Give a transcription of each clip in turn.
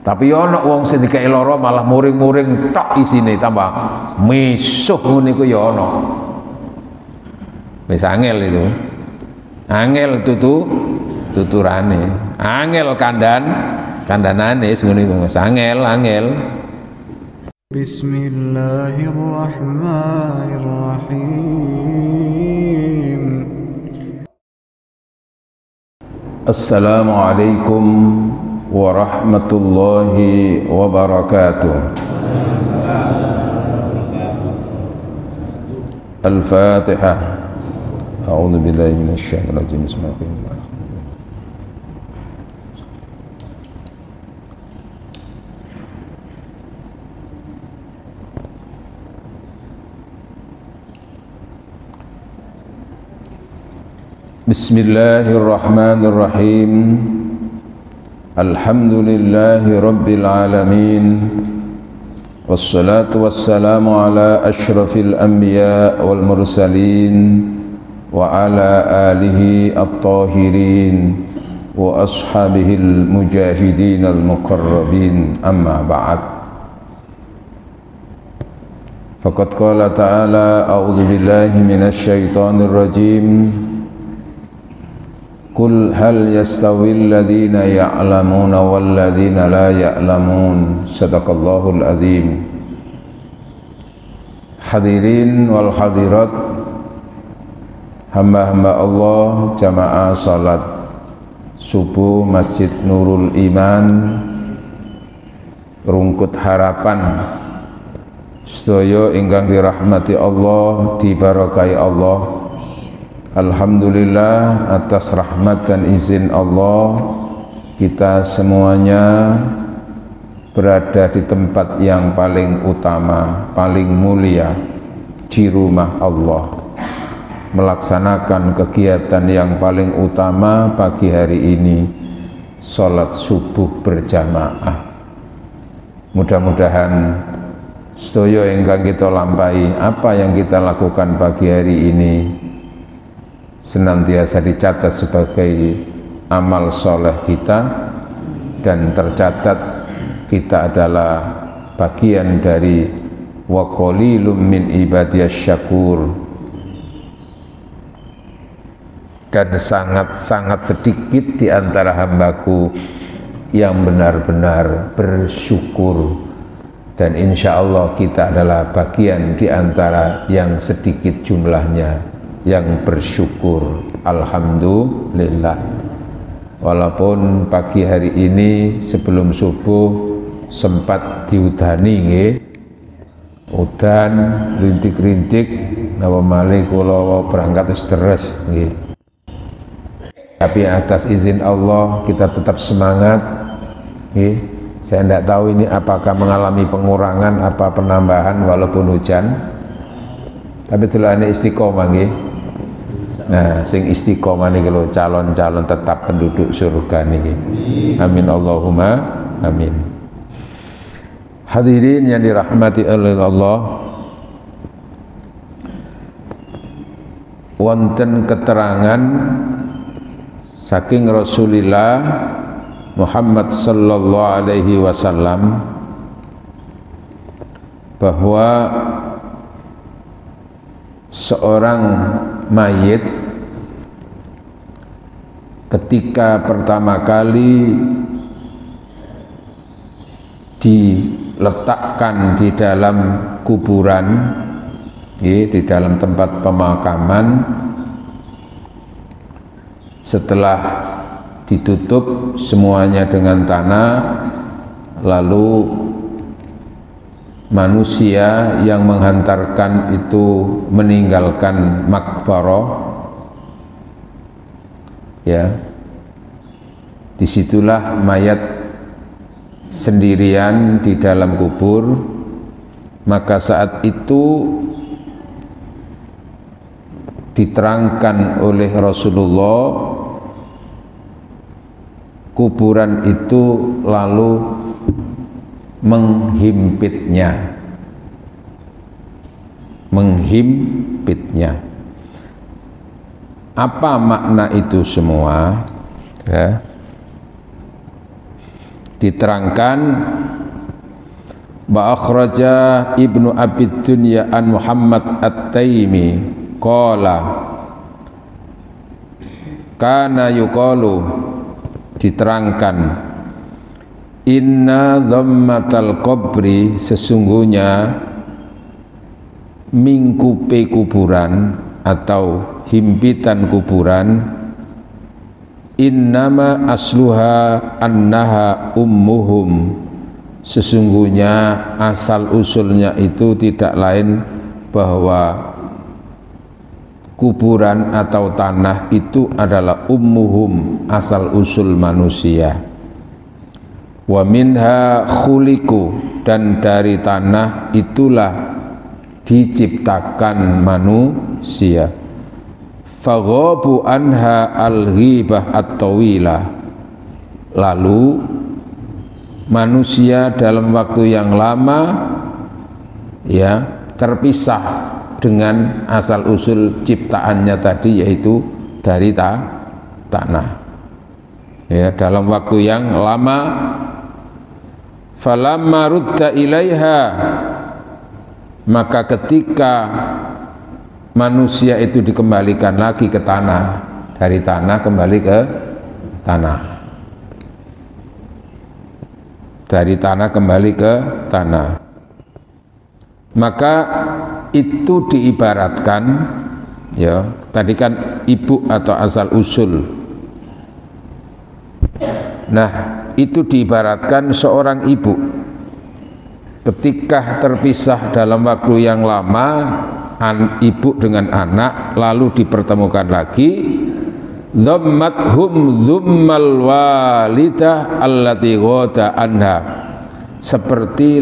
Tapi ana wong sing dikai lara malah muring-muring tok isine tambah misuh ngene iku ya ana. Wis angel itu. Angel tuturane. Angel kandanane wis ngene iku wis angel. Bismillahirrahmanirrahim. Assalamualaikum warahmatullahi wabarakatuh. Al-Fatihah. A'udzu billahi minasy syaithanir rajim. Bismillahirrahmanirrahim. Bismillahirrahmanirrahim. Alhamdulillahi rabbil alamin. Wassalatu wassalamu ala asyrafil anbiya wal mursalin wa ala alihi at-tahirin wa ashabihil mujahidin al-muqarrabin, amma ba'd. Faqad qala ta'ala a'udzu billahi minasy syaithanir rajim. Qul hal yastawil ladzina ya'lamuna wal ladzina la ya'lamun. Sadaqallahul azim. Hadirin wal hadirat, hamba-hamba Allah jamaah salat subuh Masjid Nurul Iman Rungkut Harapan, sedaya ingkang dirahmati Allah, diberkahi Allah. Alhamdulillah atas rahmat dan izin Allah, kita semuanya berada di tempat yang paling utama, paling mulia, di rumah Allah, melaksanakan kegiatan yang paling utama pagi hari ini, sholat subuh berjamaah. Mudah-mudahan sedaya ingkang kita lampahi, apa yang kita lakukan pagi hari ini senantiasa dicatat sebagai amal soleh kita, dan tercatat kita adalah bagian dari wa qalilum min ibadiyas syakur, dan sangat-sangat sedikit di antara hambaku yang benar-benar bersyukur. Dan insya Allah kita adalah bagian di antara yang sedikit jumlahnya yang bersyukur. Alhamdulillah. Walaupun pagi hari ini sebelum subuh sempat diudani nggih. Udan rintik-rintik napa malih kula berangkat wis deres nggih. Tapi atas izin Allah kita tetap semangat nggih. Saya tidak tahu ini apakah mengalami pengurangan apa penambahan walaupun hujan. Tapi tulane istiqomah nggih. Nah, sing istiqomah niki lho, calon-calon tetap penduduk surga niki. Amin Allahumma amin. Hadirin yang dirahmati oleh Allah, wonten keterangan saking Rasulullah Muhammad sallallahu alaihi wasallam bahwa seorang mayit ketika pertama kali diletakkan di dalam kuburan, di dalam tempat pemakaman, setelah ditutup semuanya dengan tanah, lalu manusia yang menghantarkan itu meninggalkan makbarah, ya, disitulah mayat sendirian di dalam kubur. Maka saat itu diterangkan oleh Rasulullah, kuburan itu lalu menghimpitnya. Apa makna itu semua? Ya. diterangkan wa akhraja Ibnu Abi Dunya an Muhammad At-Taimi qala kana yuqalu, diterangkan inna dhammatal qabri, sesungguhnya mingkupe kuburan atau himpitan kuburan, innama asluha annaha ummuhum, sesungguhnya asal usulnya itu tidak lain bahwa kuburan atau tanah itu adalah ummuhum, asal usul manusia. Wa minha khuliqu, dan dari tanah itulah diciptakan manusia. Faghabu anha al-ghibah at-tawilah, lalu manusia dalam waktu yang lama ya terpisah dengan asal usul ciptaannya tadi, yaitu dari tanah ya, dalam waktu yang lama. Falamma rudda ilaiha, maka ketika manusia itu dikembalikan lagi ke tanah, dari tanah kembali ke tanah, dari tanah kembali ke tanah, maka itu diibaratkan ya, tadi kan ibu atau asal usul. Nah, itu diibaratkan seorang ibu ketika terpisah dalam waktu yang lama, ibu dengan anak lalu dipertemukan lagi, dhammathum dzummal walidah allati ghada anha, seperti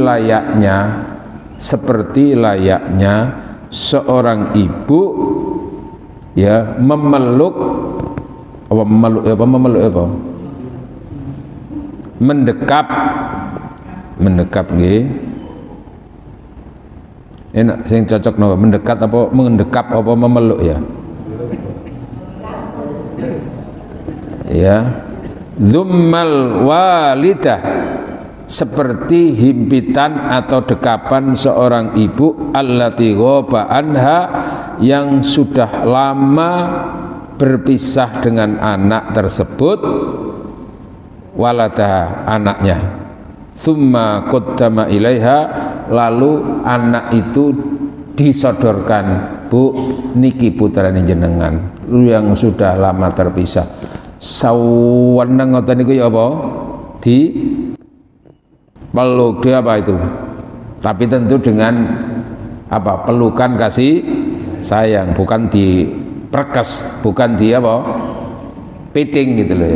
layaknya seorang ibu ya memeluk mendekap nggih. Enak sing cocok napa, mendekat apa mengendekap apa memeluk ya? Ya. Dzummal walidah, seperti himpitan atau dekapan seorang ibu, allati ghaba anha, yang sudah lama berpisah dengan anak tersebut, waladaha, anaknya, thumma qaddama ilaiha, lalu anak itu disodorkan, bu niki putrane jenengan yang sudah lama terpisah. Saweneng ngoten niku ya apa? Di peluk, dia apa itu? Tapi tentu dengan apa? Pelukan kasih sayang, bukan diperkes, bukan di apa? Piting gitu loh ya.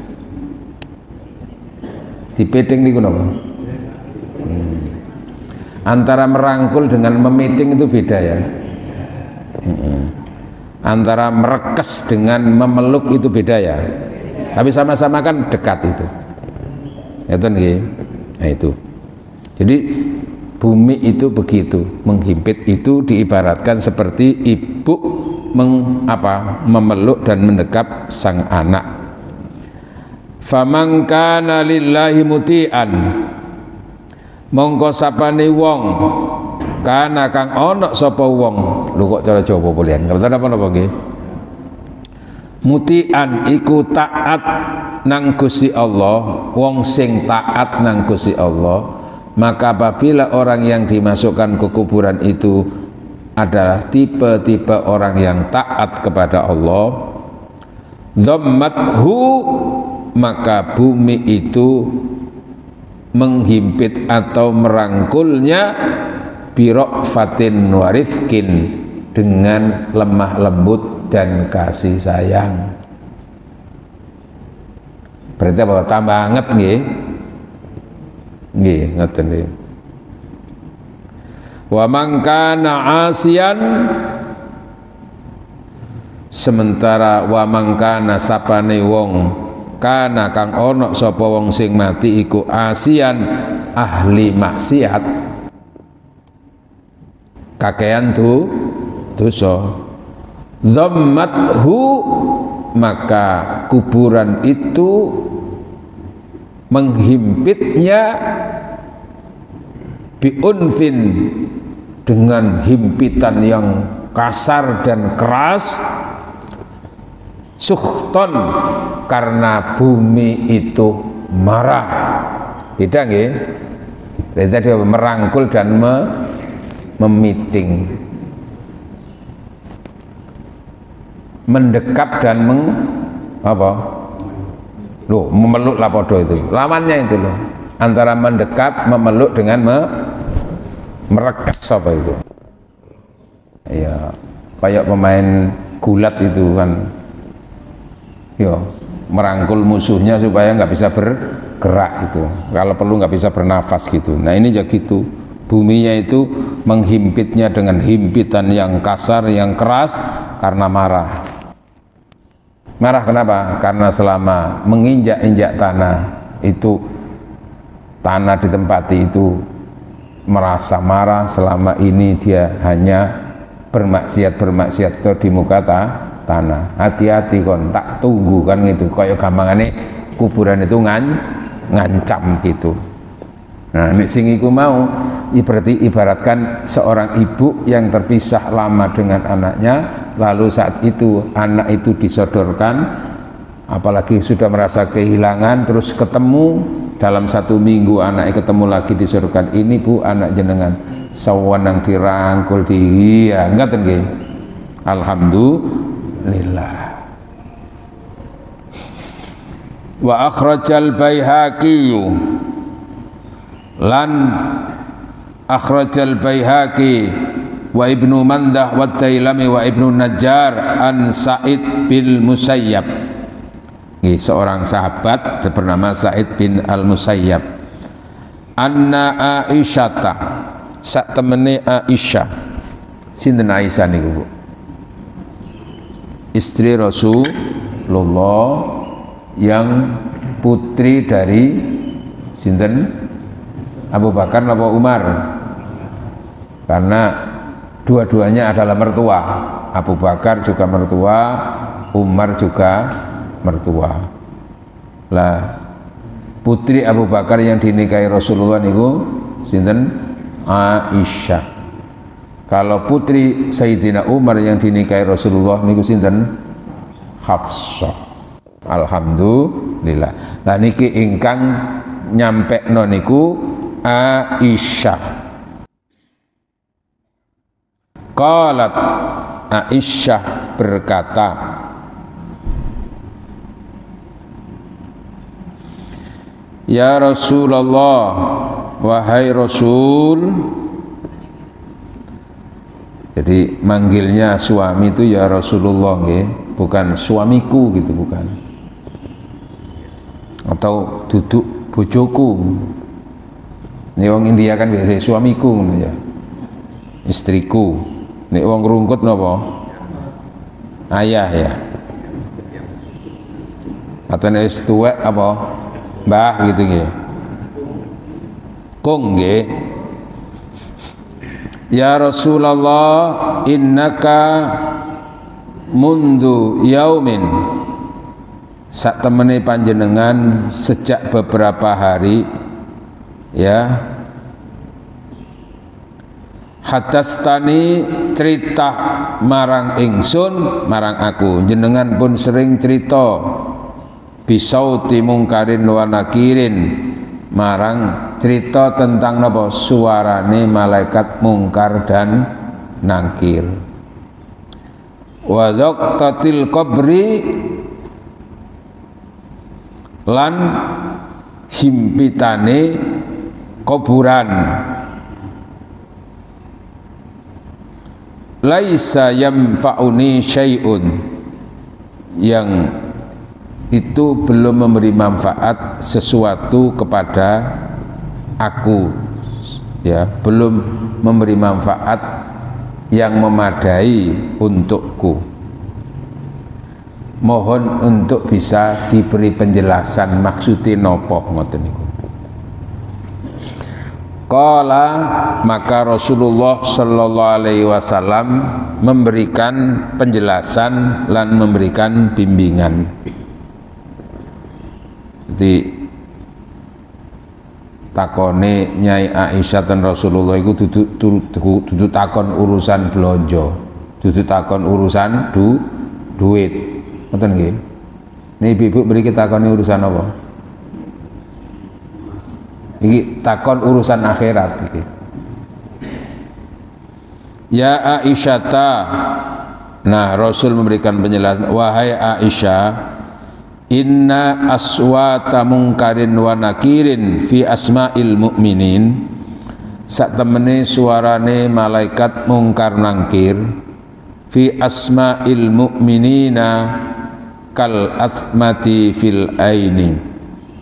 Di piting niku napa? Antara merangkul dengan memiting itu beda ya. Antara merekes dengan memeluk itu beda ya. Tapi sama-sama kan dekat itu. Ya nggih. Nah itu. Jadi bumi itu begitu, menghimpit itu diibaratkan seperti ibu memeluk dan mendekap sang anak. Faman kana lillahi muti'an, mongko sapane wong kana kang ana sapa wong, lho kok cara Jawa polian ngoten apa nggih, muti'an iku taat nang Gusti Allah, wong sing taat nang Gusti Allah, maka apabila orang yang dimasukkan ke kuburan itu adalah tipe-tipe orang yang taat kepada Allah, dhammathu, maka bumi itu menghimpit atau merangkulnya, birokfatin warifkin, dengan lemah lembut dan kasih sayang. Berarti apa? Tambah anget nggih? Nggih, ngoten nggih. Wa man kana asian, sementara wa man kana sapane wong kana kang ono sapa wong sing mati iku asian, ahli maksiat, kakean dosa, dhammathu, maka kuburan itu menghimpitnya biunfin, dengan himpitan yang kasar dan keras, sukhton, karena bumi itu marah. Beda nggih? Tadi merangkul dan memiting, mendekap dan memeluk lah podo itu. Lawannya itu loh. Antara mendekap, memeluk dengan merekas apa itu. Ya, kayak pemain gulat itu kan. Ya, merangkul musuhnya supaya nggak bisa bergerak itu. Kalau perlu nggak bisa bernafas gitu. Nah, ini ya gitu. Buminya itu menghimpitnya dengan himpitan yang kasar, yang keras karena marah. Marah kenapa? Karena selama menginjak-injak tanah itu, tanah ditempati itu merasa marah. Selama ini dia hanya bermaksiat di muka tanah. Hati-hati kon, tak tunggu kan gitu. Kayak gampangane kuburan itu ngancam gitu. Nah, sing iku mau berarti ibaratkan seorang ibu yang terpisah lama dengan anaknya, lalu saat itu anak itu disodorkan, apalagi sudah merasa kehilangan, terus ketemu dalam 1 minggu anaknya ketemu lagi disodorkan, ini bu anak jenengan, sawanang dirangkul ya enggak nggih. Alhamdulillah. Wa akhrajal Baihaqi, lan akhrajal Baihaqi wa Ibnu Mandah wa Tailami wa Ibnu Najjar an Sa'id bin Musayyab. Ini seorang sahabat bernama Sa'id bin Al-Musayyab. Anna Aisyata, sak temene Aisyah. Sinten Aisyah niku, Bu? Istri Rasulullah yang putri dari sinten? Abu Bakar atau Umar? Karena dua-duanya adalah mertua. Abu Bakar juga mertua, Umar juga mertua. Lah, putri Abu Bakar yang dinikahi Rasulullah niku sinten? Aisyah. Kalau putri Sayyidina Umar yang dinikahi Rasulullah niku sinten? Hafsah. Alhamdulillah. Lah niki ingkang nyampekno niku Aisyah. Qalat, Aisyah berkata, ya Rasulullah, wahai Rasul. Jadi manggilnya suami itu ya Rasulullah nggih, bukan suamiku gitu, bukan. Atau duduk bojoku. Nek wong India kan biasa suamiku ngono ya. Istriku. Nek wong rungkut napa? Ayah ya. Atau nek wis tuwek apa? Mbah gitu nggih. Kong nggih. Ya Rasulullah, innaka mundu yaumin, sak temene panjenengan sejak beberapa hari ya, hadastani cerita marang ingsun, marang aku, jenengan pun sering cerita bisauti mungkarin wa nakirin, marang cerita tentang napa suarane malaikat mungkar dan nakir. Wa dhaqtatil qabri, lan himpitane kuburan. Laisa yamfa'uni syai'un, yang itu belum memberi manfaat sesuatu kepada aku, ya, belum memberi manfaat yang memadai untukku. Mohon untuk bisa diberi penjelasan maksudnya nopo ngoten niku. Qala, maka Rasulullah sallallahu alaihi wasallam memberikan penjelasan lan memberikan bimbingan. Jadi takone Nyai Aisyah dan Rasulullah iku dudu takon urusan blonjo, dudu takon urusan duit. Ngoten nggih. Nih ibu mriki takoni urusan apa? Iki takon urusan akhirat iki. Ya Aisyata. Nah, Rasul memberikan penjelasan, wahai Aisyah, inna aswata mungkarin wa nakirin fi asma'il mu'minin, sak temene suarane malaikat mungkar nangkir fi asma'il mu'minina kal athmati fil aini.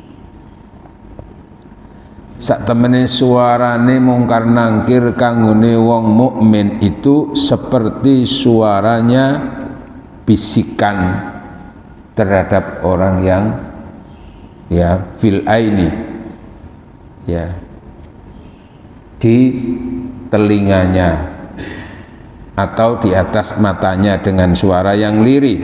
Sak temene suarane mungkar nangkir kanggone wong mukmin itu seperti suaranya bisikan terhadap orang yang ya fil aini, ya di telinganya atau di atas matanya dengan suara yang lirih.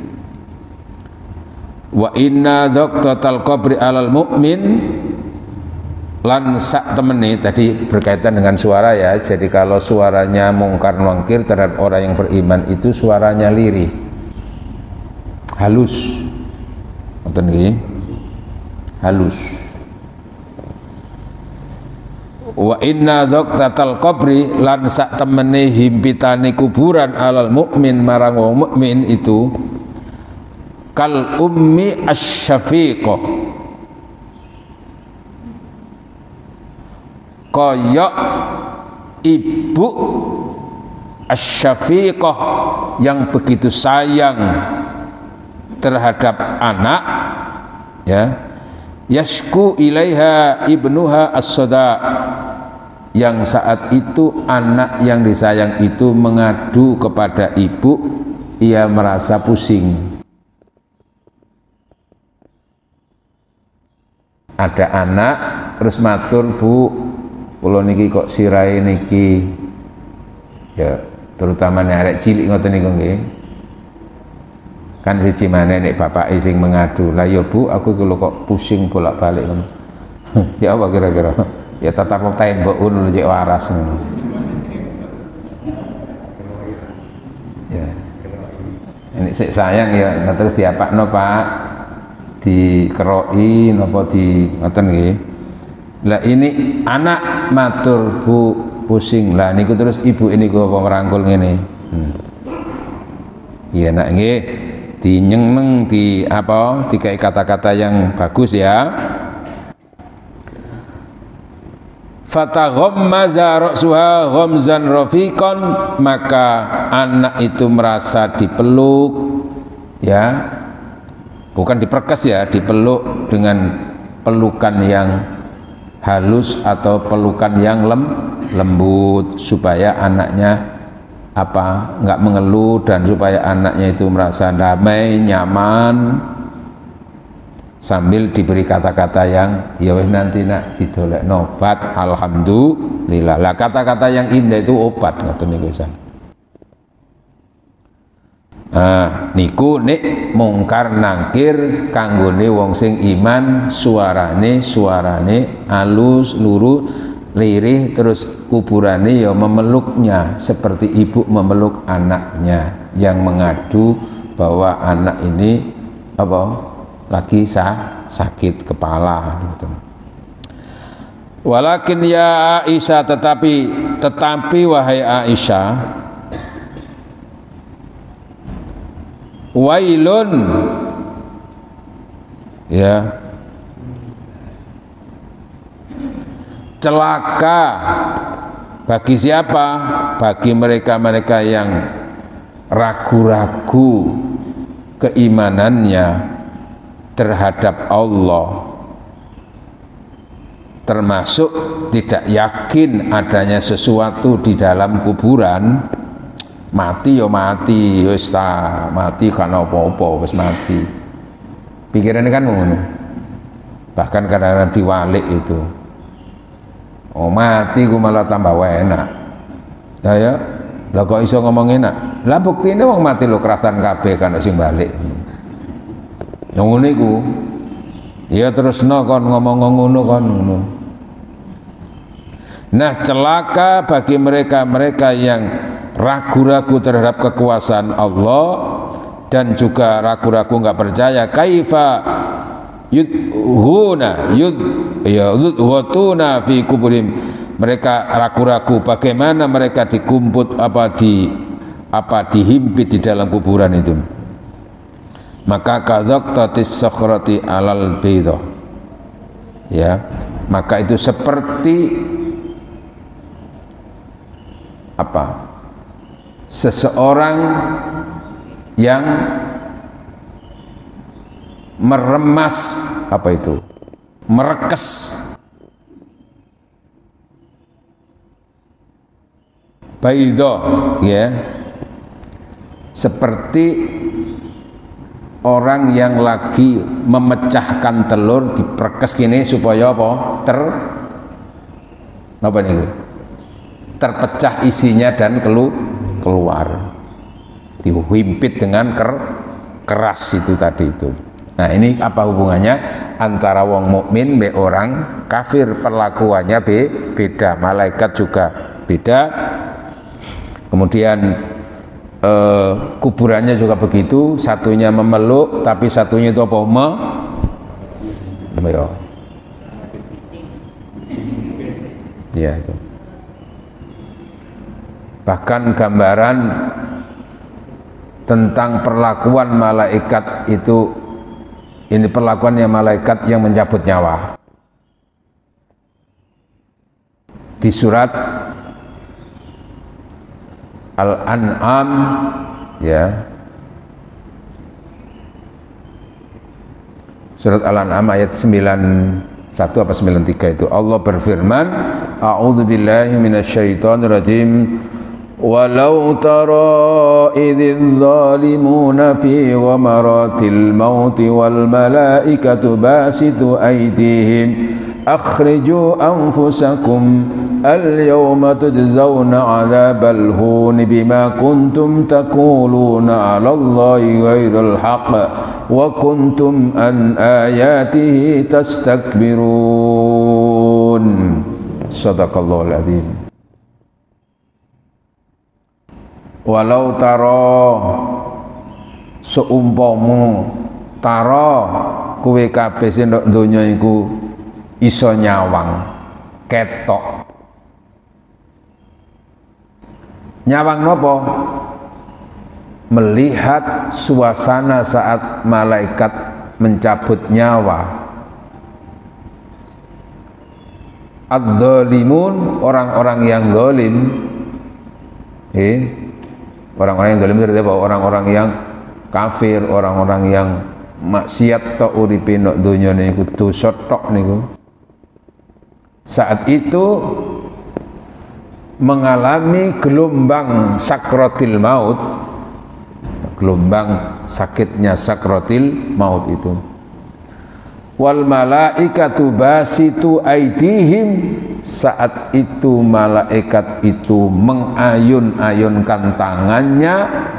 Wa inna dhaqtatal qabri alal mu'min, lan sak temene tadi berkaitan dengan suara ya. Jadi kalau suaranya mungkar nangkir terhadap orang yang beriman itu suaranya lirih, halus. Ngoten nggih. Halus. Wa inna dhaqtatal qabri, lan sak temene himpitane kuburan alal mukmin marang wong mukmin itu kal ummi asy-syafiqah, koyok ibu asy-syafiqah yang begitu sayang terhadap anak, ya, yashku ilaiha ibnuha as-sada, yang saat itu anak yang disayang itu mengadu kepada ibu, ia merasa pusing. Ada anak terus matur, bu, kula niki kok sirahe niki, ya terutama nek arek cilik ngoten niku nggih. Kan siji maneh nek bapake sing mengadu, lah ya bu, aku kula kok pusing bolak-balik ngono. Ya apa kira-kira? Ya tatap tembok ngono cek waras ngono. Ya. Ini sik sayang ya, nah terus diapakno Pak? Dikeroki napa di ngoten nggih. Lah ini anak matur, bu pusing, lah niku terus ibu ini kok merangkul ngene. Iya nak nggih, dinyeneng di apa, dikai kata-kata yang bagus ya. Fataghammaza ra'suha ghamzan rafiqan, maka anak itu merasa dipeluk, ya, bukan diperkes ya, dipeluk dengan pelukan yang halus atau pelukan yang lembut, supaya anaknya apa, enggak mengeluh, dan supaya anaknya itu merasa damai, nyaman, sambil diberi kata-kata yang ya weh nanti nak didolek obat, alhamdulillah. Lah kata-kata yang indah itu obat, ngoten niku San. Niku nek mungkar nangkir kanggone wong sing iman, suarane alus lurus lirih, terus kuburane ya memeluknya seperti ibu memeluk anaknya yang mengadu bahwa anak ini apa lagi sakit kepala gitu. Walakin ya Aisyah, tetapi wahai Aisyah, wailun, ya, celaka bagi siapa? Bagi mereka-mereka yang ragu-ragu keimanannya terhadap Allah, termasuk tidak yakin adanya sesuatu di dalam kuburan. Mati ya mati, wis ta mati kan apa-apa, wis mati. Pikirannya kan ngono. Bahkan kadang-kadang diwalik itu. Oh mati ku malah tambah enak. Ya, lah kok iso ngomong enak? Lah buktine wong mati lo kerasan kabeh kan sing balik. Yang ngono iku. Ya terusno kon ngomong ngono kon ngono. Nah, celaka bagi mereka-mereka yang ragu-ragu terhadap kekuasaan Allah dan juga ragu-ragu nggak percaya. Kaifa yudhuna fi kuburim. Mereka ragu-ragu bagaimana mereka dikumput dihimpit di dalam kuburan itu. Maka kadhaqtatis sakhrati alal baydah. Ya, maka itu seperti seseorang yang meremas merekes baydah, ya, seperti orang yang lagi memecahkan telur diperkes gini supaya terpecah isinya dan keluar, dihimpit dengan keras itu tadi itu. Nah, ini apa hubungannya antara wong mukmin be orang kafir? Perlakuannya beda, malaikat juga beda, kemudian kuburannya juga begitu, satunya memeluk tapi satunya itu ya itu. Bahkan gambaran tentang perlakuan malaikat itu, ini perlakuannya malaikat yang mencabut nyawa. Di surat Al-An'am, ya, surat Al-An'am ayat 91 apa 93 itu Allah berfirman, a'udzubillahi minasyaitonir rajim. Walau tara idzal zalimuna fi ghamaratil maut wal malaikatu basitu aydihim akhriju anfusakum al yawma tujzauna adzabal hun bima kuntum taquluna 'ala Allahi ghairal haqq wa kuntum an ayatihi tastakbirun. Shadaqallahul adzim. Walau taro, seumpamu taro kowe kabeh sing ndok donya iku iso nyawang ketok. Nyawang nopo? Melihat suasana saat malaikat mencabut nyawa. Adz-dzalimun, orang-orang yang zalim. Orang-orang yang zalim itu apa? Orang-orang yang kafir, orang-orang yang maksiat tok uripe ndok donya niku, dosa tok niku. Saat itu mengalami gelombang sakratil maut, gelombang sakitnya sakratil maut itu. Wal malaikatu basitu aidihim, saat itu malaikat itu mengayun-ayunkan tangannya.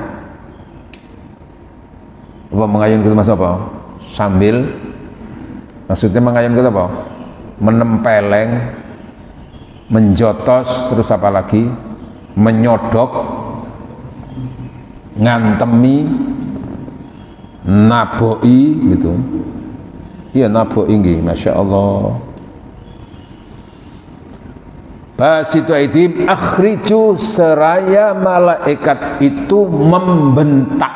Apa mengayunkan itu maksud apa? Sambil, maksudnya mengayunkan apa? Menempeleng, menjotos, terus apa lagi? Menyodok, ngantemi, naboi gitu. Iya, naboi nggih, Masya Allah. Basitu aidim akhriju, seraya malaikat itu membentak.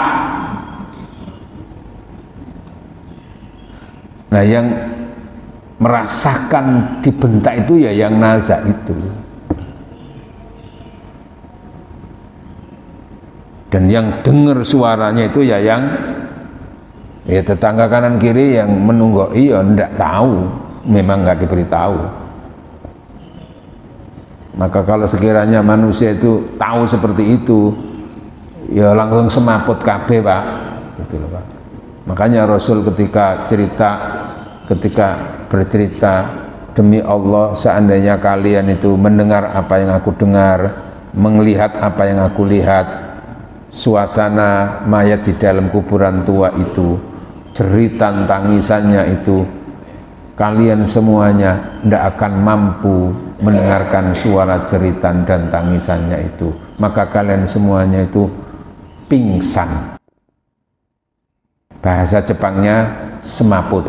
Nah, yang merasakan dibentak itu ya yang nazak itu. Dan yang dengar suaranya itu ya yang tetangga kanan kiri yang menunggoi ya ndak tahu, memang nggak diberitahu. Maka kalau sekiranya manusia itu tahu seperti itu, ya langsung semaput kabeh, Pak. Gitu loh, Pak. Makanya Rasul ketika bercerita, demi Allah seandainya kalian itu mendengar apa yang aku dengar, melihat apa yang aku lihat, suasana mayat di dalam kuburan tua itu, jeritan tangisannya itu, kalian semuanya tidak akan mampu mendengarkan suara jeritan dan tangisannya itu, maka kalian semuanya itu pingsan. Bahasa Jepangnya semaput.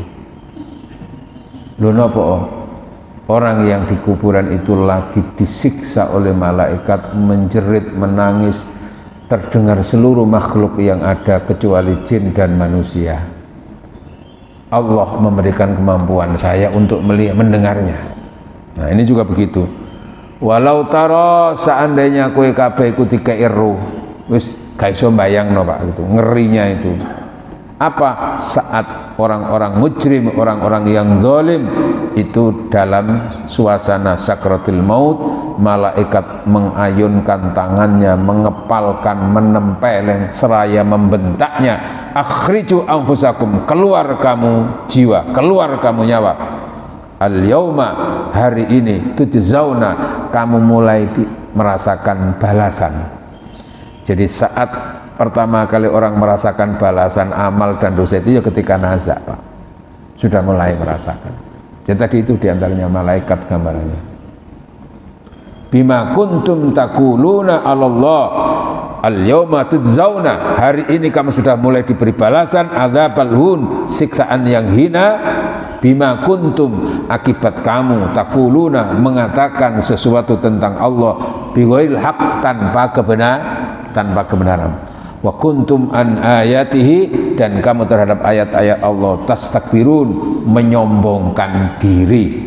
Lho napa? Orang yang di kuburan itu lagi disiksa oleh malaikat, menjerit, menangis, terdengar seluruh makhluk yang ada kecuali jin dan manusia. Allah memberikan kemampuan saya untuk melihat, mendengarnya. Nah ini juga begitu. Walau taro, seandainya kowe kabeh iku dikei ero, wis gak iso mbayangno Pak, gitu. Ngerinya itu. Apa? Saat orang-orang mujrim, orang-orang yang zalim itu dalam suasana sakratul maut, malaikat mengayunkan tangannya, mengepalkan, menempeleng seraya membentaknya, akhriju anfusakum, keluar kamu jiwa, keluar kamu nyawa. Al-yauma, hari ini, tujzauna, kamu mulai merasakan balasan. Jadi saat pertama kali orang merasakan balasan amal dan dosa itu ya ketika nazak Pak, sudah mulai merasakan. Jadi tadi itu diantaranya malaikat gambarannya. Bima kuntum takuluna Allah al-yawma tujzauna, hari ini kamu sudah mulai diberi balasan adzabal hun, siksaan yang hina. Bima kuntum, akibat kamu takuluna, mengatakan sesuatu tentang Allah bighairil haq, tanpa kebenaran. Wa kuntum an ayatihi, dan kamu terhadap ayat-ayat Allah tastakbirun, menyombongkan diri.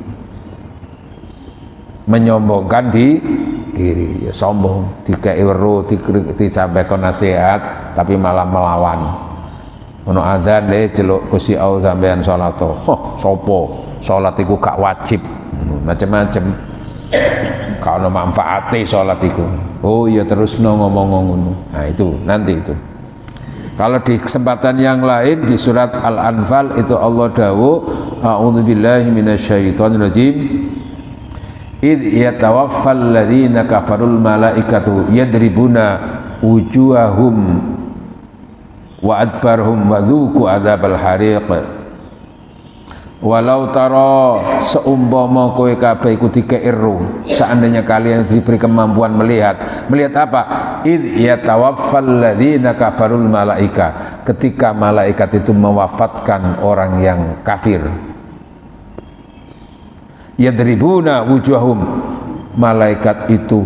Menyombongkan diri, ya sombong, dikei weruh, disampaikan nasihat tapi malah melawan. Ono adzan celuk Gusti Allah sampean salat to. Sopo? Salat iku gak wajib. Macam-macam. Gak ono manfaate salat iku. Oh iya terus ngomong ngono. Nah itu nanti itu. Kalau di kesempatan yang lain di surat Al-Anfal itu Allah dawuh, a'udzubillahi minasyaitonirrajim. Idh yatawaffal ladzina kafarul malaikatu yadribuna wujuhahum wa adbarhum wa dzuqu adzabal hariq. Walau taro, seumpama kowe kabeh iku dikeiru, seandainya kalian diberi kemampuan melihat apa? Idh yatawaffal ladzina kafarul malaika, ketika malaikat itu mewafatkan orang yang kafir. Yadribuna wujuhahum, malaikat itu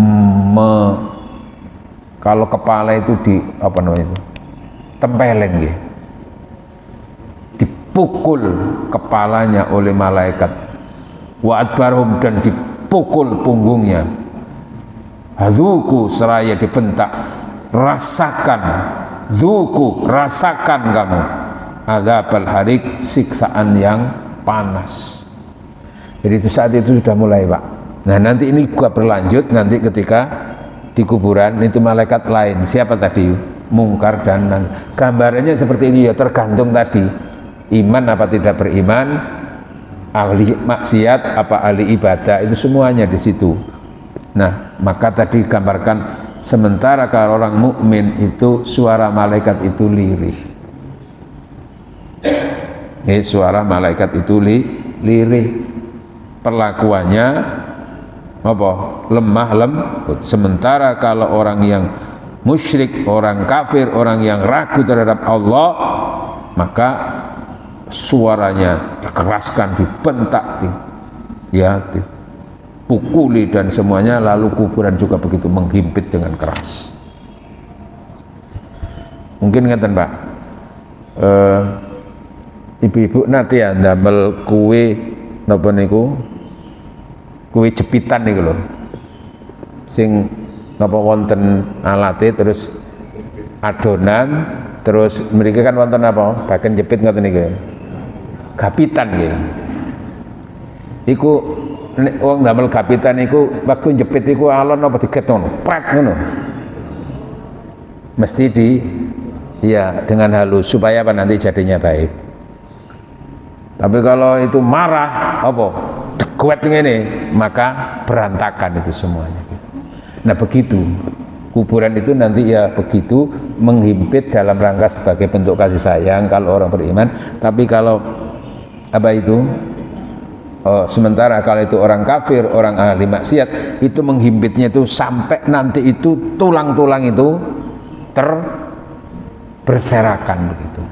kalau kepala itu di apa namanya itu? Tempeleng ya. Dipukul kepalanya oleh malaikat. Wa adbarhum, dan dipukul punggungnya. Hadzuku, seraya dibentak, rasakan, zuku, rasakan kamu adzabal harik, siksaan yang panas. Jadi itu saat itu sudah mulai Pak. Nah nanti ini juga berlanjut, nanti ketika di kuburan itu malaikat lain. Siapa tadi? Mungkar dan nakir. Gambarannya seperti ini ya, tergantung tadi iman apa tidak beriman, ahli maksiat apa ahli ibadah, itu semuanya di situ. Nah maka tadi gambarkan, sementara kalau orang mukmin itu suara malaikat itu lirih. Suara malaikat itu lirih. Perlakuannya apa? Lemah lembut. Sementara kalau orang yang musyrik, orang kafir, orang yang ragu terhadap Allah, maka suaranya dikeraskan, dibentak, dipukuli dan semuanya. Lalu kuburan juga begitu, menghimpit dengan keras. Mungkin ngeten Pak, ibu-ibu nanti ya ndamel kue napa niku, kue jepitan niku lho, sing napa wonten alate terus adonan, terus mriki kan wonten apa bagian jepit ngoten niku, gapitan nggih. Iku nek wong ndamel gapitan iku waktu jepit iku alon apa diget ngono, pret ngono. Mesti dengan halus supaya apa nanti jadinya baik. Tapi kalau itu marah apa dekuet ngene, maka berantakan itu semuanya. Nah begitu kuburan itu nanti ya begitu, menghimpit dalam rangka sebagai bentuk kasih sayang kalau orang beriman. Tapi kalau apa itu Sementara kalau itu orang kafir, orang ahli maksiat, itu menghimpitnya itu sampai nanti itu tulang-tulang itu berserakan begitu.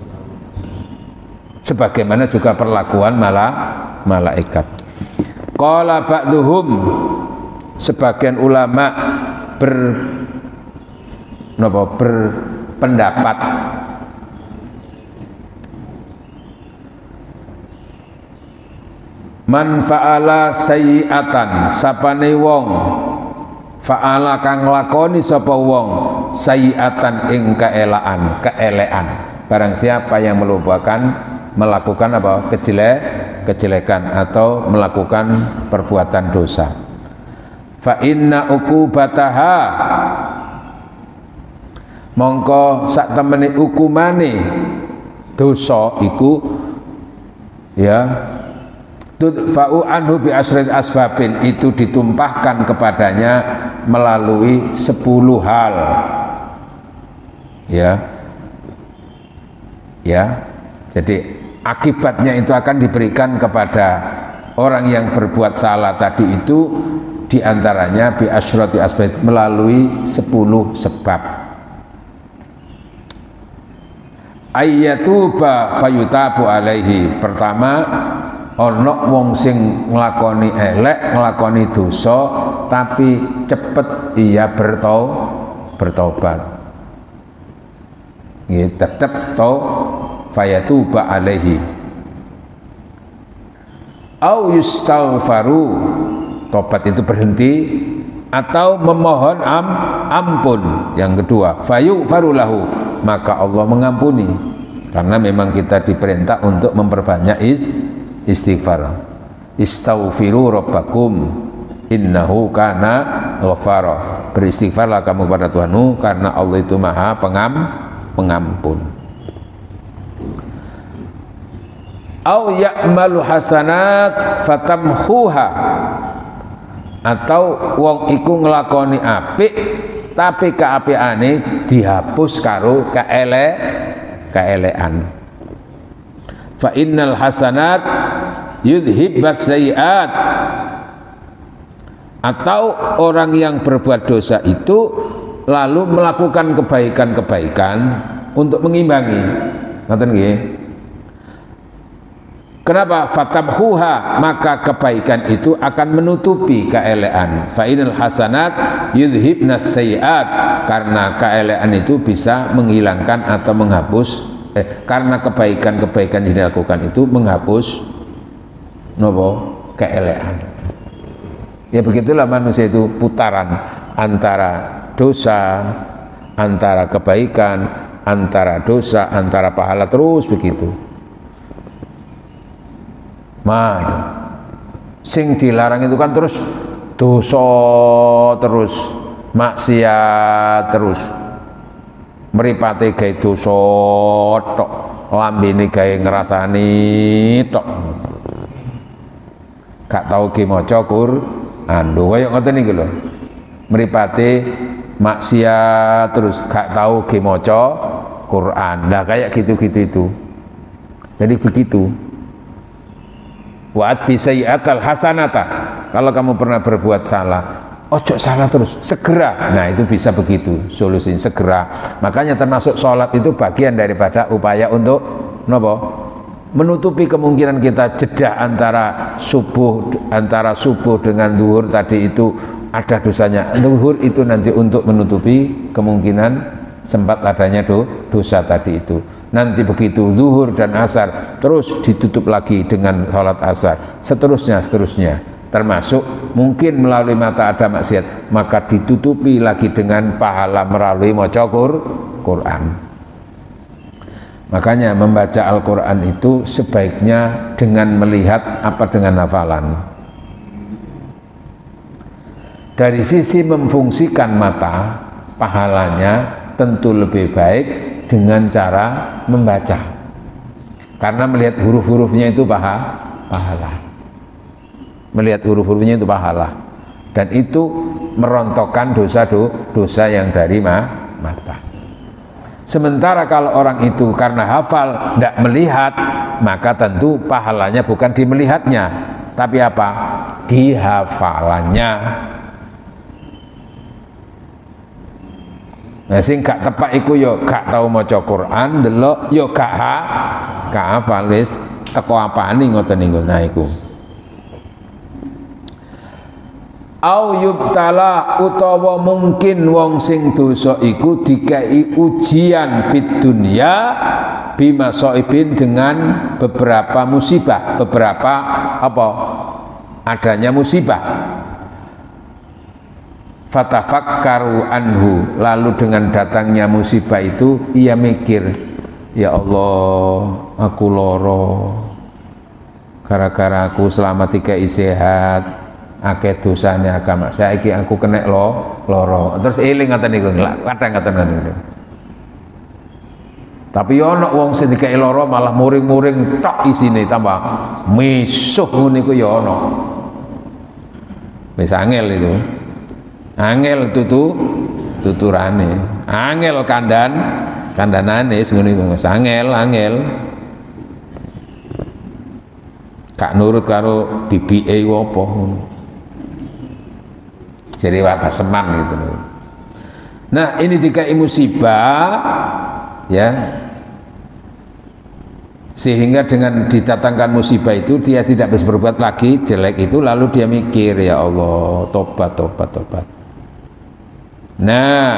Sebagaimana juga perlakuan malaikat. Qala ba'duhum, sebagian ulama berpendapat man fa'ala sayyi'atan, sapane wong fa'ala kang nglakoni sapa wong sayyi'atan ing keelekan, barang siapa yang melakukan apa? Kejelekan atau melakukan perbuatan dosa. Fa inna uqubataha, mongko sak temene hukumane dosa iku ya tudfa'u anhu bi asrid asbabin, itu ditumpahkan kepadanya melalui 10 hal ya jadi akibatnya itu akan diberikan kepada orang yang berbuat salah tadi itu, diantaranya bi asyrati asbab, melalui 10 sebab. Ayyatuba fayutabu alaihi, pertama ono wong sing nglakoni elek, nglakoni dosa tapi cepet ia bertobat. Nggih, tetep fayatuba alaihi. Au yustaghfaru, tobat itu berhenti, atau memohon ampun. Yang kedua, fayughfaru lahu, maka Allah mengampuni. Karena memang kita diperintah untuk memperbanyak istighfar. Istaghfiru rabbakum innahu kana ghafara, beristighfarlah kamu pada Tuhanmu karena Allah itu maha pengampun. Au ya'malu hasanat fatamhuha, atau wong iku nglakoni apik tapi keapiane dihapus karo keelekan. Fa innal hasanat yudhibbas sayiat, atau orang yang berbuat dosa itu lalu melakukan kebaikan-kebaikan untuk mengimbangi. Ngoten nggih. Kenapa? Fatamhuha, maka kebaikan itu akan menutupi keelekan. Fa innal hasanat yudhibnas sayiat, karena keelekan itu bisa menghilangkan atau menghapus karena kebaikan-kebaikan yang dilakukan itu menghapus keelekan. Ya begitulah manusia itu putaran antara dosa, antara kebaikan, antara dosa, antara pahala, terus begitu. Sing dilarang itu kan terus dosa, terus maksiat, terus mripate gawe dosa tok, lambene gawe ngrasani tok, gak tau ge maca Quran. Kaya ngoten iki lho, mripate maksiat terus gak tau ge maca Quran. Lah kayak gitu-gitu itu. Jadi begitu. Wa'at bisayyatal hasanata, kalau kamu pernah berbuat salah, ojo salah terus, segera. Nah itu bisa begitu solusinya, segera. Makanya termasuk sholat itu bagian daripada upaya untuk menutupi kemungkinan kita jeda antara subuh dengan zuhur tadi itu ada dosanya. Zuhur itu nanti untuk menutupi kemungkinan sempat adanya dosa tadi itu. Nanti begitu zuhur dan asar terus ditutup lagi dengan sholat asar, seterusnya. Termasuk mungkin melalui mata ada maksiat, maka ditutupi lagi dengan pahala melalui maca Quran. Makanya membaca Al-Quran itu sebaiknya dengan melihat apa dengan hafalan. Dari sisi memfungsikan mata, pahalanya tentu lebih baik dengan cara membaca, karena melihat huruf-hurufnya itu pahala. Melihat huruf-hurufnya itu pahala, dan itu merontokkan dosa yang dari mata. Sementara kalau orang itu karena hafal tidak melihat, maka tentu pahalanya bukan di melihatnya, tapi apa? Di hafalannya. Nah sing gak tepak iku yo gak tau maca Quran, delok yo gak hafal wis teko apane ngoten niku. Nah iku. Au yubtala utawa mungkin wong sing dosa iku dikai ujian fit dunya bima soibin dengan beberapa musibah, beberapa apa adanya musibah. Fatafakkaru anhu, lalu dengan datangnya musibah itu ia mikir, ya Allah aku loro gara-gara aku selama 3 sehat akeh dosane agama, saiki aku kena loro terus eling ngoten niku kadang ngoten niku. Tapi ana wong sing dikei loro malah muring-muring tok isine tambah misuh ngono iku ya ana. Wis angel itu. Angel tuturane, angel kandanane ngono iku wis angel. Kak nurut karo bibike apa ngono. Jadi apa seman gitu loh. Nah, ini dikai musibah ya. Sehingga dengan didatangkan musibah itu dia tidak bisa berbuat lagi jelek itu, lalu dia mikir, ya Allah, tobat. Nah,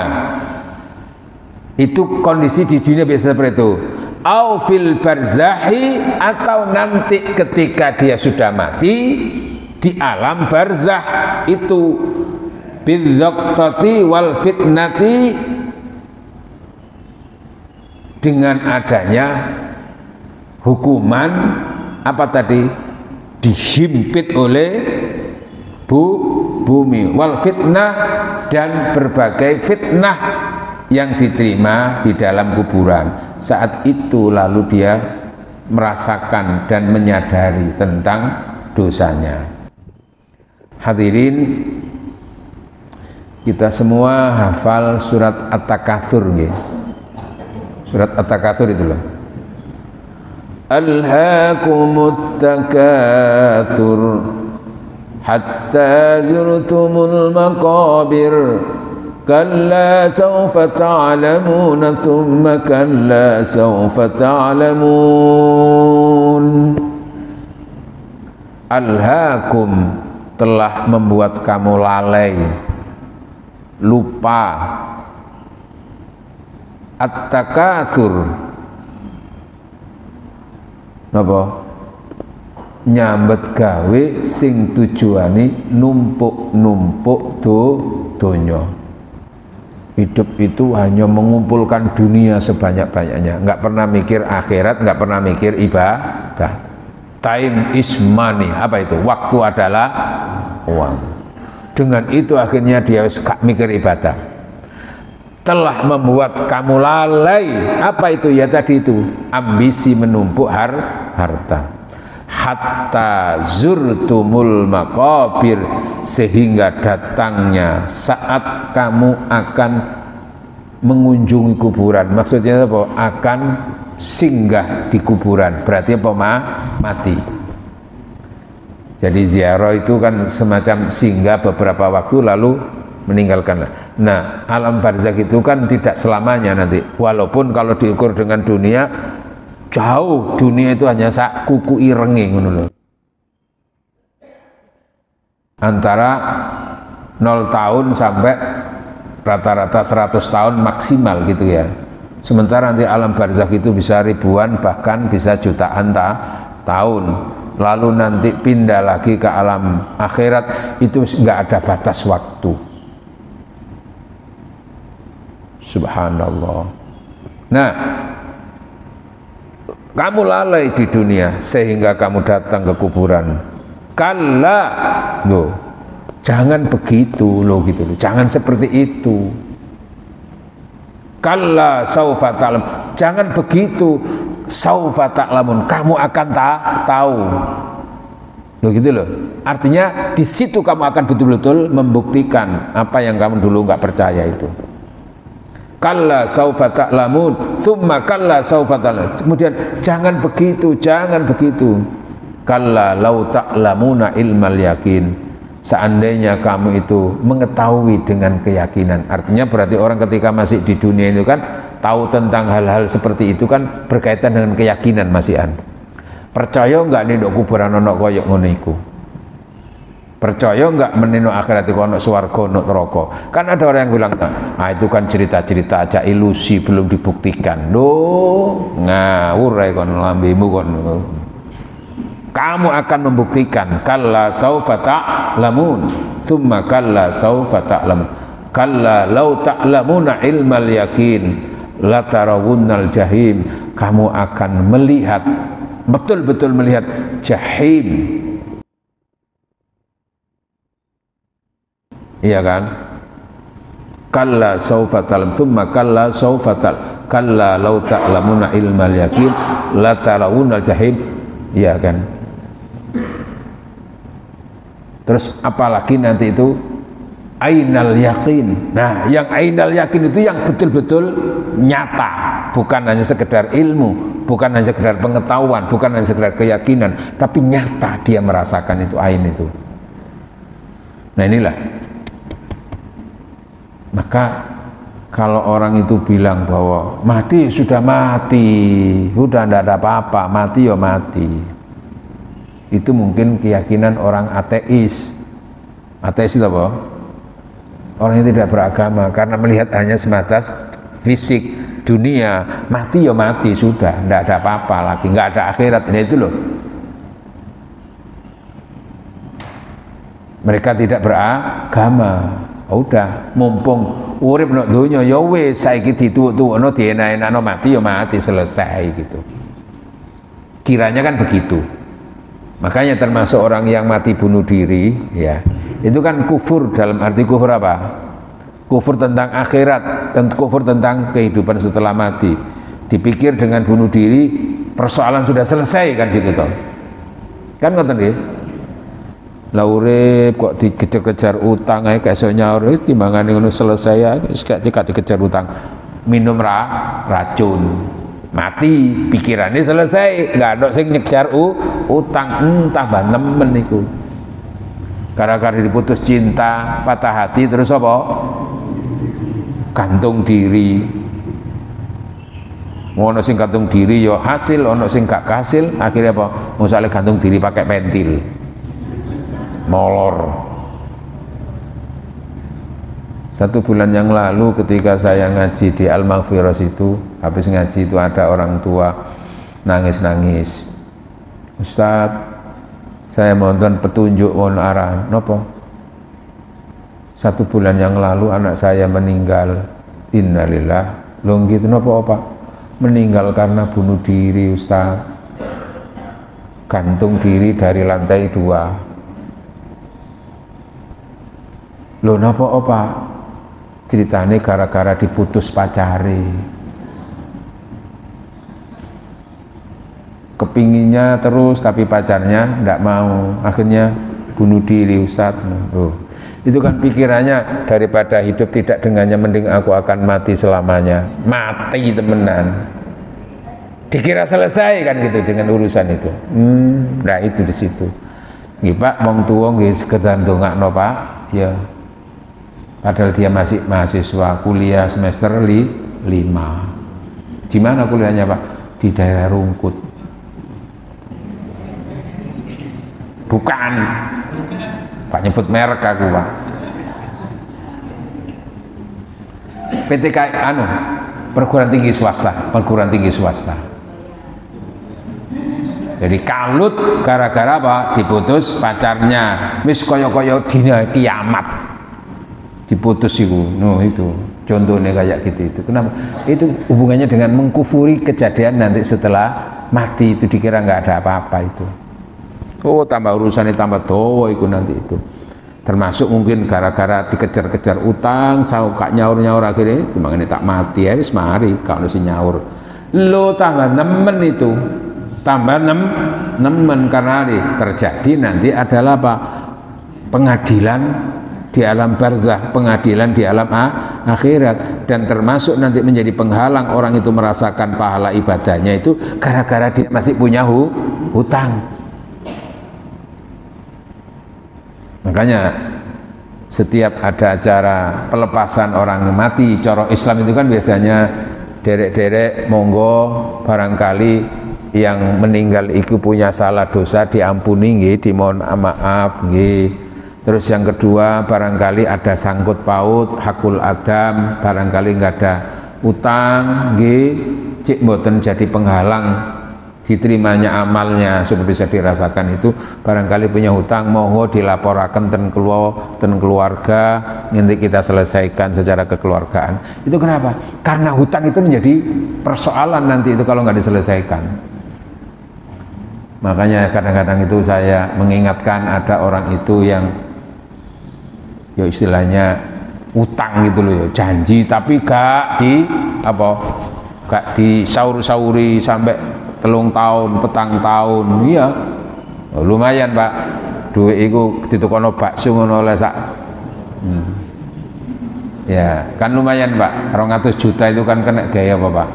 itu kondisi di dunia biasa seperti itu. Au fil barzahi, atau nanti ketika dia sudah mati di alam barzah itu bidzaqtati wal fitnati, dengan adanya hukuman apa tadi, dihimpit oleh bumi, wal fitnah, dan berbagai fitnah yang diterima di dalam kuburan. Saat itu lalu dia merasakan dan menyadari tentang dosanya. Hadirin, kita semua hafal surat At-Takatsur nggih. Surat At-Takatsur itu loh. Alhaakumut takatsur hatta zurtumul maqabir kalla sawfa ta'lamun thumma kalla sawfa ta'lamun. Alhaakum, telah membuat kamu lalai, lupa. At-takatsur napa? Nyambet gawe sing tujuane numpuk-numpuk donya. Hidup itu hanya mengumpulkan dunia sebanyak-banyaknya, nggak pernah mikir akhirat, nggak pernah mikir ibadah. Time is money. Apa itu? Waktu adalah uang. Dengan itu akhirnya dia gak mikir ibadah. Telah membuat kamu lalai. Apa itu? Ya tadi itu, ambisi menumpuk harta. Hatta zurtumul maqabir, sehingga datangnya saat kamu akan mengunjungi kuburan. Maksudnya apa? Akan singgah di kuburan. Berarti apa? Mati. Jadi ziarah itu kan semacam singgah beberapa waktu lalu meninggalkan. Nah, alam barzakh itu kan tidak selamanya nanti. Walaupun kalau diukur dengan dunia jauh, dunia itu hanya sak kuku irenge ngono lho. Antara 0 tahun sampai rata-rata 100 tahun maksimal gitu ya. Sementara nanti alam barzakh itu bisa ribuan, bahkan bisa jutaan tahun. Lalu nanti pindah lagi ke alam akhirat, itu nggak ada batas waktu. Subhanallah. Nah, kamu lalai di dunia sehingga kamu datang ke kuburan. Kalla, loh, jangan begitu loh, gitu loh. Jangan seperti itu. Kalla saufa ta'lam, jangan begitu. Saufa ta'lamun, kamu akan tahu. Loh gitu loh. Artinya di situ kamu akan betul-betul membuktikan apa yang kamu dulu nggak percaya itu. Kalla saufa ta'lamun, tsumma kalla saufa ta'lamun. Kemudian jangan begitu, jangan begitu. Kalla lau ta'lamuna ilmal yakin. Seandainya kamu itu mengetahui dengan keyakinan. Artinya berarti orang ketika masih di dunia itu kan tahu tentang hal-hal seperti itu kan berkaitan dengan keyakinan masihan. Percaya enggak nih ndok kuburan ono koyok ngono iku? Percaya enggak menino akhirat iku ono swarga ono neraka? Kan ada orang yang bilang, "Ah itu kan cerita-cerita aja, ilusi belum dibuktikan." Loh, ngawur ae kon lambemu kon. Kamu akan membuktikan. Kalla saufa ta'lamun, tsumma kalla saufa ta'lamun. Kalla lau ta'lamuna ilmal yakin, la tarawunnal jahim. Kamu akan melihat, betul-betul melihat jahim. Iya kan? Kalla saufa ta'lam, tsumma kalla saufa ta'lam. Kalla lau ta'lamuna ilmal yakin, la tarawunnal jahim. Iya kan? Terus apalagi nanti itu ainal yakin. Nah, yang ainal yakin itu yang betul-betul nyata, bukan hanya sekedar ilmu, bukan hanya sekedar pengetahuan, bukan hanya sekedar keyakinan, tapi nyata dia merasakan itu ain itu. Nah inilah. Maka kalau orang itu bilang bahwa mati sudah mati, sudah tidak ada apa-apa, mati ya mati. Itu mungkin keyakinan orang ateis. Ateis itu apa? Orang yang tidak beragama, karena melihat hanya sebatas fisik dunia, mati ya mati sudah, tidak ada apa-apa lagi, nggak ada akhirat. Ini itu loh. Mereka tidak beragama. Udah, mumpung urip nok donya ya wis saiki dituwek-tuwekno dienak-enakno mati ya mati, selesai gitu. Kiranya kan begitu. Makanya termasuk orang yang mati bunuh diri, ya, itu kan kufur. Dalam arti kufur apa? Kufur tentang akhirat, kufur tentang kehidupan setelah mati. Dipikir dengan bunuh diri persoalan sudah selesai kan gitu toh. Kan ngoten nggih. Lah urip kok dikejar-kejar utang ae gak iso nyaur, wis timbangane ngono selesai ya, wis gak dikejar utang. Minum racun. Mati, pikirannya selesai, nggak ada sing ngejar utang, tambah nemen niku. Gara-gara diputus cinta, patah hati, terus apa? Gantung diri. Ono sing gantung diri yo hasil, ono sing gak hasil, akhirnya apa? Misalnya gantung diri pakai pentil, molor. 1 bulan yang lalu ketika saya ngaji di Al-Maghfirah itu, habis ngaji itu ada orang tua nangis-nangis. Ustaz, saya mohon petunjuk, mohon arahan. Nopo? 1 bulan yang lalu anak saya meninggal. Innalillah. Loh gitu nopo apa? Meninggal karena bunuh diri, Ustaz. Gantung diri dari lantai 2. Loh nopo apa? Ceritanya gara-gara diputus pacari, kepinginnya terus tapi pacarnya tidak mau, akhirnya bunuh diri. Ustadz. Itu kan pikirannya daripada hidup tidak dengannya mending aku akan mati selamanya. Mati temenan, dikira selesai kan gitu dengan urusan itu. Nah itu di situ. Nggih Pak, wong tuwa nggih sekedar ndongakno Pak, ya. Padahal dia masih mahasiswa kuliah semester 5. Di mana kuliahnya Pak? Di daerah Rungkut. Bukan. Pak nyebut merek aku Pak. PTK perguruan tinggi swasta. Jadi kalut gara-gara apa? Diputus pacarnya. Wis kaya-kaya dina kiamat. Diputus itu, itu contohnya kayak gitu. Itu kenapa? Itu hubungannya dengan mengkufuri kejadian nanti setelah mati, itu dikira nggak ada apa-apa itu. Oh tambah urusannya tambah doa itu nanti itu. Termasuk mungkin gara-gara dikejar-kejar utang, kak nyaur-nyaur akhirnya timbangane tak mati ya wis mari kalau si nyaur. Lo tambah nemen itu. Tambah nemen karena terjadi nanti adalah apa? Pengadilan di alam barzakh, pengadilan di alam akhirat, dan termasuk nanti menjadi penghalang orang itu merasakan pahala ibadahnya itu gara-gara dia masih punya hutang. Makanya setiap ada acara pelepasan orang mati coro Islam itu kan biasanya derek-derek monggo barangkali yang meninggal itu punya salah dosa diampuni nggih, dimohon maaf nggih. Terus yang kedua barangkali ada sangkut paut hakul adam, barangkali nggak ada utang nggih, cik mboten jadi penghalang diterimanya amalnya supaya bisa dirasakan itu. Barangkali punya hutang monggo dilaporakan ten keluarga nanti kita selesaikan secara kekeluargaan. Itu kenapa? Karena hutang itu menjadi persoalan nanti itu kalau nggak diselesaikan. Makanya kadang-kadang itu saya mengingatkan ada orang itu yang ya istilahnya utang gitu loh ya, janji tapi gak di apa, gak disaur-sauri sampai 3 tahun, petang tahun. Iya, lumayan Pak, duit itu ditukono bakso ngono oleh sak. Ya kan lumayan Pak, 200 juta itu kan kena gaya apa Pak?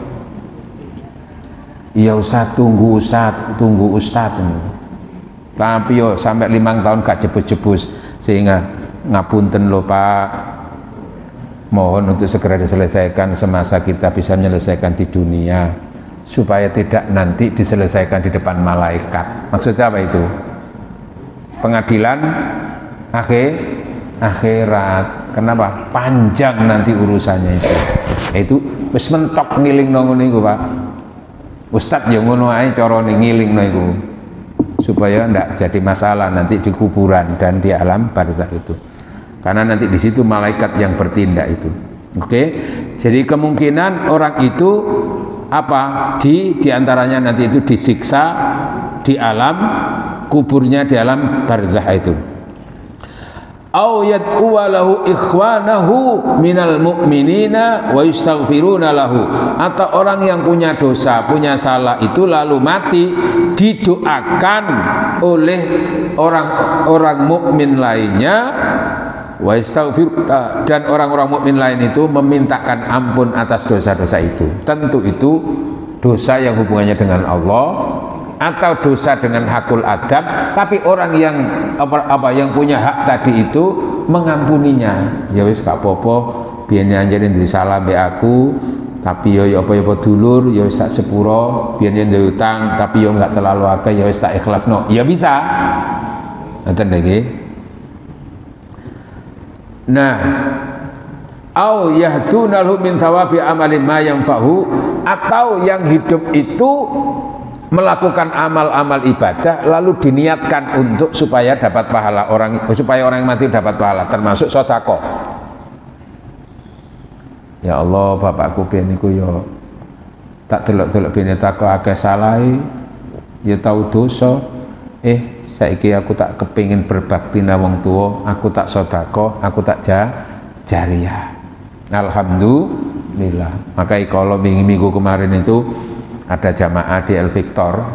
Iya Ustaz, tunggu Ustaz. Tapi yo sampai 5 tahun gak jebus-jebus, sehingga ngapunten lho Pak, mohon untuk segera diselesaikan semasa kita bisa menyelesaikan di dunia, supaya tidak nanti diselesaikan di depan malaikat. Maksudnya apa itu? Pengadilan akhirat. Kenapa? Panjang nanti urusannya itu. Itu wis mentok ngiling nang niku Pak. Ustadz yang ngono ae carane ngiling niku, supaya ndak jadi masalah nanti di kuburan dan di alam barzakh itu. Karena nanti di situ malaikat yang bertindak itu. Oke. Jadi kemungkinan orang itu apa? Di antaranya nanti itu disiksa di alam kuburnya, di alam barzakh itu. Au yad'u lahu ikhwanahu minal mu'minina wa yastaghfiruna lahu, atau orang yang punya dosa, punya salah itu lalu mati, didoakan oleh orang-orang mukmin lainnya, wa yastaghfiruna, dan orang-orang mukmin lain itu memintakan ampun atas dosa-dosa itu. Tentu itu dosa yang hubungannya dengan Allah atau dosa dengan hakul adab, tapi orang yang yang punya hak tadi itu mengampuninya. Ya wis gak apa-apa, biyen anjene disalah mbek aku, tapi yo apa-apa dulur, yo wis tak sepuro, biyen ndek utang tapi yo enggak terlalu akeh, yo wis tak ikhlasno. Ya bisa. Ngoten nggih. Nah, au yahdunahu min thawabi amali ma yanfahu, atau yang hidup itu melakukan amal-amal ibadah lalu diniatkan untuk supaya dapat pahala, supaya orang yang mati dapat pahala, termasuk sedekah. Ya Allah, bapakku biyen niku yo tak delok-delok bene tako akeh salahe, ya tau dosa. Saiki aku tak kepingin berbakti nang wong tuwa, aku tak sedekah, aku tak jariyah. Alhamdulillah. Maka kalau minggu kemarin itu ada jamaah di El Victor,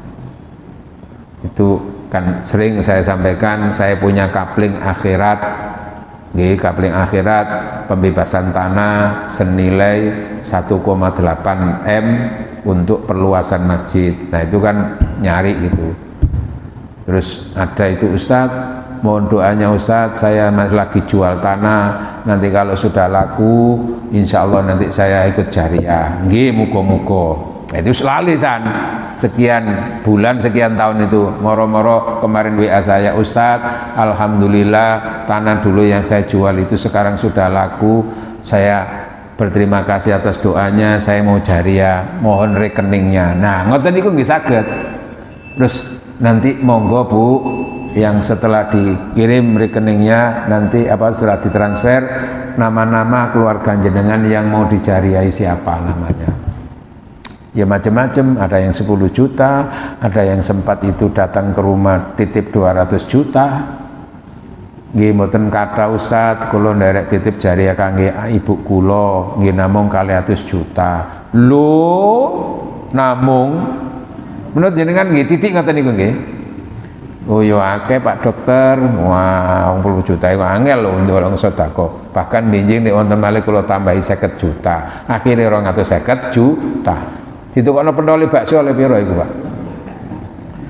itu kan sering saya sampaikan, saya punya kapling akhirat, kapling akhirat pembebasan tanah senilai 1,8 M untuk perluasan masjid. Nah itu kan nyari gitu. Terus ada itu, Ustadz mohon doanya Ustadz, saya lagi jual tanah, nanti kalau sudah laku insya Allah nanti saya ikut jariah. Nggih, muga-muga. Itu selalisan sekian bulan, sekian tahun itu moro-moro kemarin WA saya, Ustadz alhamdulillah tanah dulu yang saya jual itu sekarang sudah laku, saya berterima kasih atas doanya, saya mau jariah, mohon rekeningnya. Nah ngoten niku nggih saged. Terus nanti monggo Bu, yang setelah dikirim rekeningnya nanti setelah ditransfer nama-nama keluarga jenengan yang mau dijariahi siapa namanya. Ya macam-macam, ada yang 10 juta, ada yang sempat itu datang ke rumah titip 200 juta. Nggih mboten kata Ustadz, kula nderek titip jariah kangge ibu kula, nggih namung 200 juta. Lho, namung menurut jenengan nggih titik ngoten niku nggih. Oh yo akeh Pak Dokter, wah 20 juta itu angel lho untuk orang sedekah. Bahkan benjing nek wonten malih kula tambahi 50 juta. Akhire 250 juta. Ditukokno pentoli bakso oleh piro iku, Pak?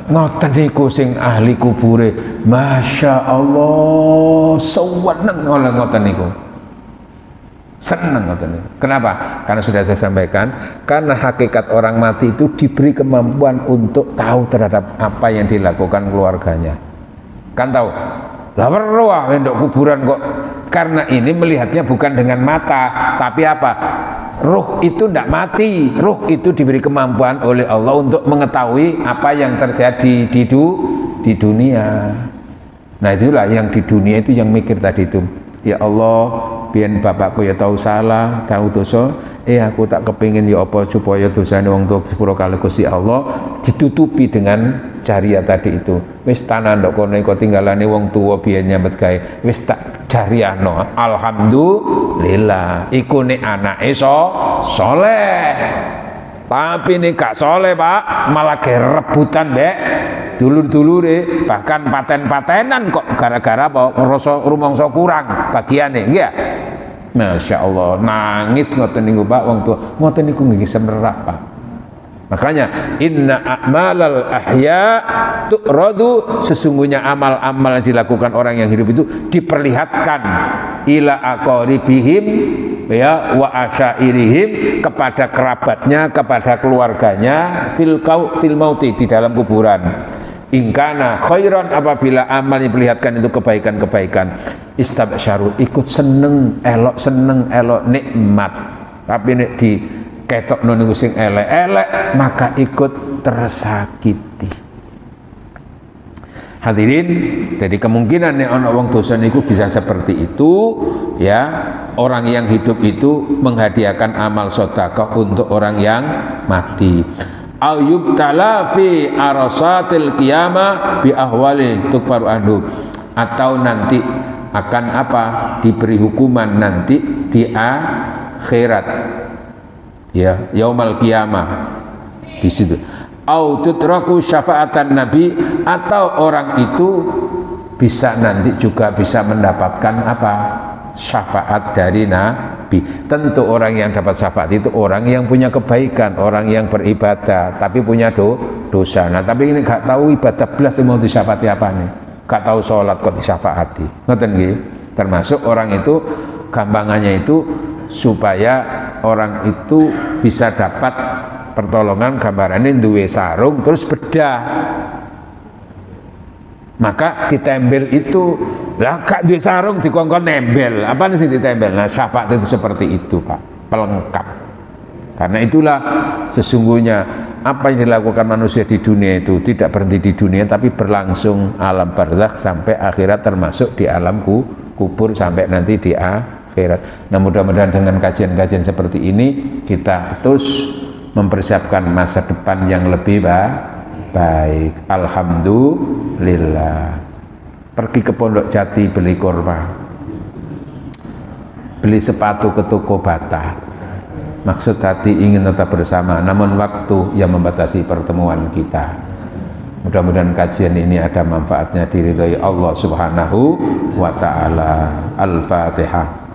ngoten niku sing ahli kubure, masya Allah, seneng oleh ngoten niku. Seneng ngoten niku. Kenapa? Karena sudah saya sampaikan, karena hakikat orang mati itu diberi kemampuan untuk tahu terhadap apa yang dilakukan keluarganya. Kan tahu? Lah perlu ndok kuburan kok. Karena ini melihatnya bukan dengan mata, tapi apa? Ruh itu tidak mati, ruh itu diberi kemampuan oleh Allah untuk mengetahui apa yang terjadi di dunia. Nah itulah yang di dunia itu yang mikir tadi itu. Ya Allah, biar bapakku ya tahu salah, tahu dosa, aku tak kepingin ya apa supaya dosane wong tua sepuro kali Gusti Allah ditutupi dengan jariah tadi itu. Wis tanah ndok kono iku tinggalane wong tua biyen nyambet gawe, wis tak jariahno. Alhamdulillah, iku nek anake soleh. Tapi nek gak soleh, Pak, malah rebutan mbek dulur-dulure, bahkan paten-patenan kok gara-gara apa rasa rumangsa kurang bagiane, nggih ya. Masya Allah, nangis ngoten niku Pak wong tua, ngoten niku nggih semerak Pak. Makanya inna a'malal ahya tu'radu, sesungguhnya amal-amal yang dilakukan orang yang hidup itu diperlihatkan ila aqaribihim ya wa asyairihim, kepada kerabatnya, kepada keluarganya, fil mauti, di dalam kuburan. Ingkana khairan, apabila amal yang diperlihatkan itu kebaikan-kebaikan, istabsyaru, ikut seneng elok nikmat. Tapi nek di ketok nunggu sing elek-elek, maka ikut tersakiti. Hadirin, jadi kemungkinan nek ana wong dosa niku bisa seperti itu ya. Orang yang hidup itu menghadiahkan amal sedekah untuk orang yang mati. Ayub tala fi arasatil qiyamah bi ahwali tukfaru anhu, atau nanti akan apa, diberi hukuman nanti di akhirat ya, yaumal qiyamah di situ. Au tutraku syafaatan nabi, atau orang itu bisa nanti juga bisa mendapatkan apa, syafaat dari nabi. Tentu orang yang dapat syafaat itu orang yang punya kebaikan, orang yang beribadah tapi punya dosa. Nah tapi ini gak tahu ibadah belas mau disyafaati apa nih, gak tahu sholat kok disyafaati, ngoten nggih. Termasuk orang itu gampangannya itu supaya orang itu bisa dapat pertolongan, gambarannya duwe sarung terus bedah, maka ditembel itu lah, gak duwe sarung dikongkon nembel, apa sih ditembel? Nah syafaat itu seperti itu Pak, pelengkap. Karena itulah sesungguhnya apa yang dilakukan manusia di dunia itu tidak berhenti di dunia, tapi berlangsung alam barzakh sampai akhirat, termasuk di alam kubur sampai nanti di akhirat. Nah mudah-mudahan dengan kajian-kajian seperti ini kita terus mempersiapkan masa depan yang lebih baik. Alhamdulillah. Pergi ke Pondok Jati beli kurma, beli sepatu ke toko Bata. Maksud hati ingin tetap bersama, namun waktu yang membatasi pertemuan kita. Mudah-mudahan kajian ini ada manfaatnya, diridhoi Allah Subhanahu wa ta'ala. Al-Fatihah.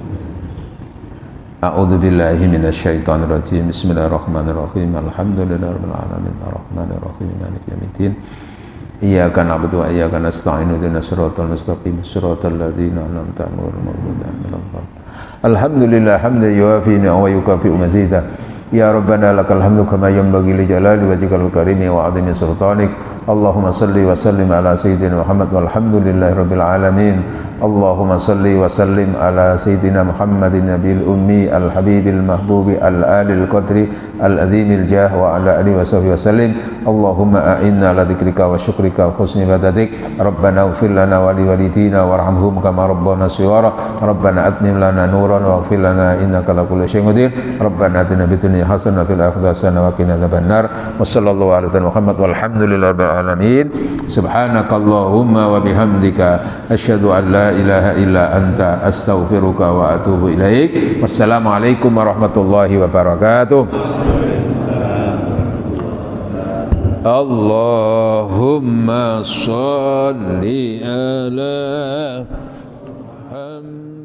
A'udzu billahi minasyaitonir rajim. Bismillahirrahmanirrahim. Alhamdulillahirabbil alamin arrahmanir rahim maliki yaumiddin. Iyyaka na'budu wa iyyaka nasta'in ihdinas siratal mustaqim siratal ladzina an'amta 'alaihim ghairil maghdubi 'alaihim waladdallin. Alhamdulillah hamdan yuwafi wa yukafi'u mazidah. Ya Rabbana lakal hamdu kama yanbaghi li jalali wajhikal karimi wa 'azimi sultanik. Allahumma salli wa sallim ala sayyidina Muhammad walhamdulillahi rabbil alamin. Allahumma salli wa sallim ala sayyidina Muhammadin nabiyil ummi al habibil mahbubi al alil qadri al azimil jah wa ala alihi wa sahbihi wa sallim. Allahumma a'inna ala dzikrika wa syukrika wa husni ibadatik. Rabbana ighfir lana wa li walidina warhamhum kama rabbana shighara. Rabbana atmim lana nuran waghfir lana innaka ala kulli syai'in qadir. Rabbana atina fid dunya hasanah fil akhirati hasanah wa qina adzabannar. Wa sallallahu alaihi wa Muhammad walhamdulillahi rabbil alamin. Subhanakallahumma wa bihamdika asyhadu an la ilaha illa anta astaghfiruka wa atubu ilaik. Wassalamualaikum warahmatullahi wabarakatuh. Allahumma shalli ala